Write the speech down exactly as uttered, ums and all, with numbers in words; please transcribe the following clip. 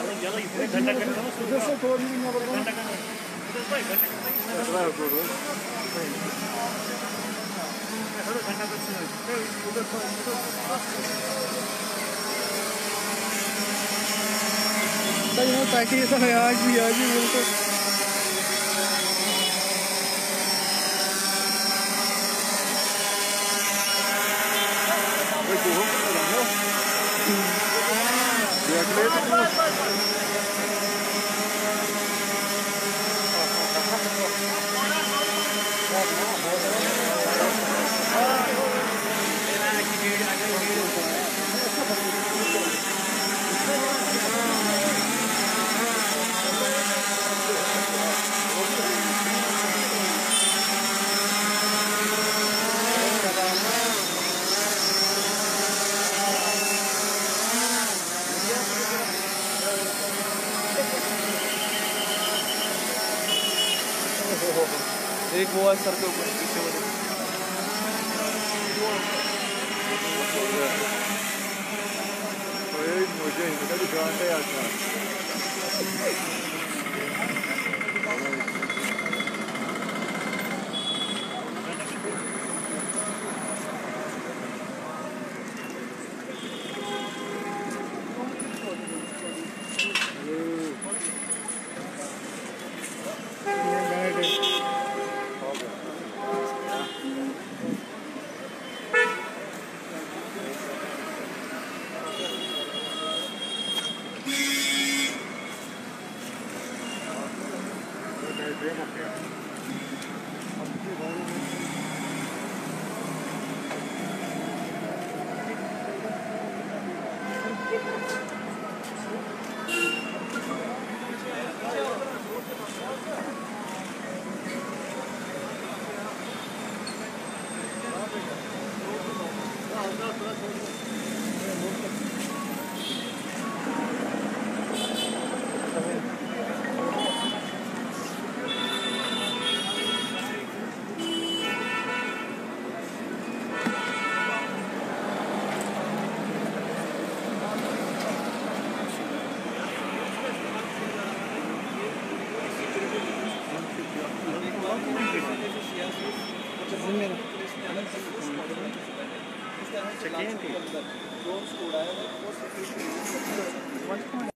उधर से थोड़ा भी नहीं पड़ेगा ताकि ये सब आज भी आज भी बोलते एक वो है सर के ऊपर पीछे वाले मुझे इनका दुकान है अच्छा चलिए